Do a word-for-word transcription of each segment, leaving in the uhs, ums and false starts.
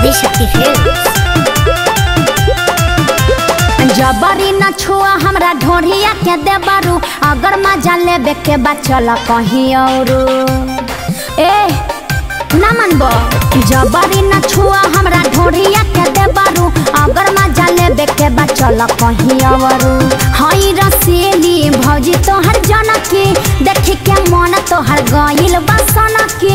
शक्ति जबरी न छुआ हमरा ढोढ़िया के देबारू अगर मजा लेबे के बचल कहीं और ए ना मनबो जबरी न छुआ हमरा ढोढ़िया के देबारू अगर मजा लेबे के बचल कहीं और हई रसीली भौजी तोहर जना के देखे के मन तोहर गइल बसन के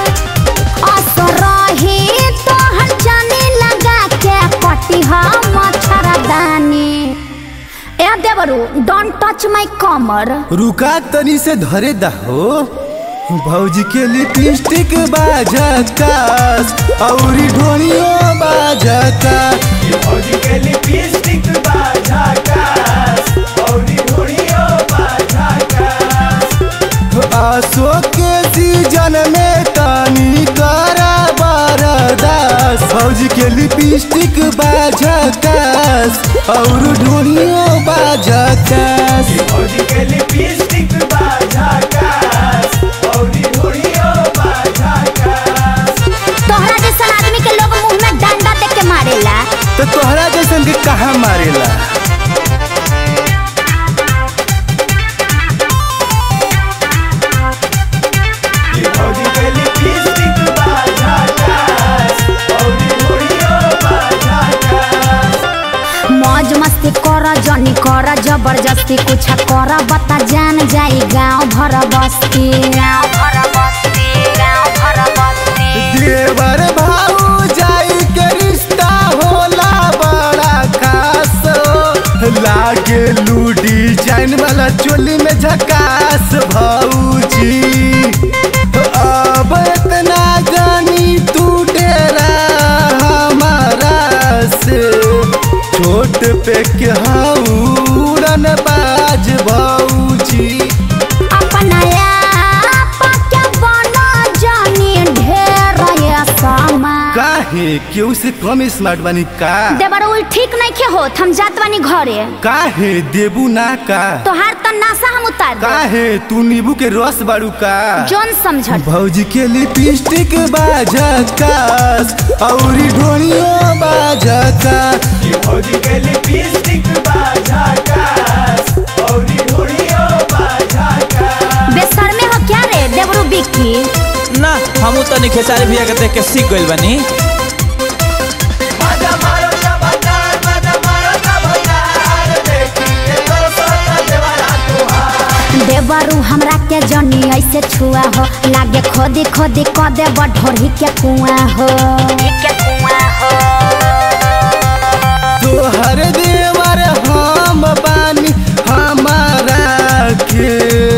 असरही तोहर जाने लगा के पटी हम मच्छरदानी ए देवरू डोंट टच माय कमर रुका तनी से धरे दहो भौजी के लिपस्टिक बाजकास औरी ढोलियो बाजकास भौजी के लिपस्टिक बाजकास औरी ढोलियो बाजकास आसो के सीजन में तानी करा बरदास भौजी के लिपस्टिक बाजकास और ढोलियो बाजकास भौजी के लिपस्टिक बाजकास औरी ढोलियो बाजकास तोहरा जैसन आदमी के लोग मुंह में डंडा दे के मारेला तो तोहरा जैसन के कहाँ मारेला भौजी के लिपस्टिक बाजकास औरी ढोलियो बाजकास मौज मस्ती कर जनी कर जबरदस्ती कुछ कर बता जान जाई गांव भर बस्ती गांव भर बस्ती गांव भर बस्ती देवर भाऊ जाई के रिश्ता होला बड़ा खास लागे लूडी जाइन वाला चोली में झकास भौजी अब इतना जानी तू डेरा हमारा से छोट पे के हाउरन बाज भौजी अपना पक्का बना जानी ढेर ये सामा काहे क्यों से कम स्मार्ट बनी का देवर उल ठीक नहीं के होत हम जात बानी घरे काहे देबू ना का तोहार त नासा हम उतार दे काहे तू नींबू के रस बारू का जोन समझ भौजी के लिपस्टिक बाजकास औरी ढोलियो बाजकास भौजी के लिपस्टिक बाजकास औरी ढोलियो बाजकास बेसर में हो क्या रे देवरू बिक्की ना हम तनी खेसारी भैया के देख के सीख गइल बानी मजा मारो जबरदार मजा मारो जबरदार देखिए तो सोता देवारा तुहार देवरू हमरा के जनी ऐसे छुआ हो लागे खोदी खोदी क दे ढोरी के कुआं हो के कुआं हो तोहर देवर हम बानी हमारा के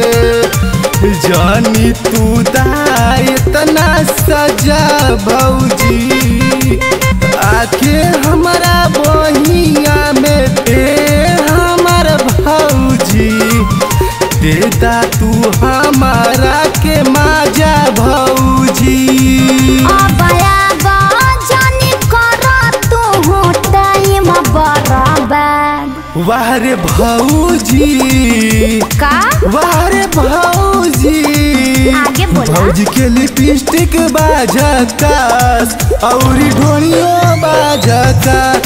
जानी तू दाय इतना सजा भौजी आके हमारा बहिया में दे हमार भौजी देता तू हमारा के माजा भौजी अबया जानी कर तू हो टाइम बराबर वाह रे भौजी का वाह रे भौजी आगे बोला भौजी के लिपस्टिक बाजकास औरी ढोलियो बाजकास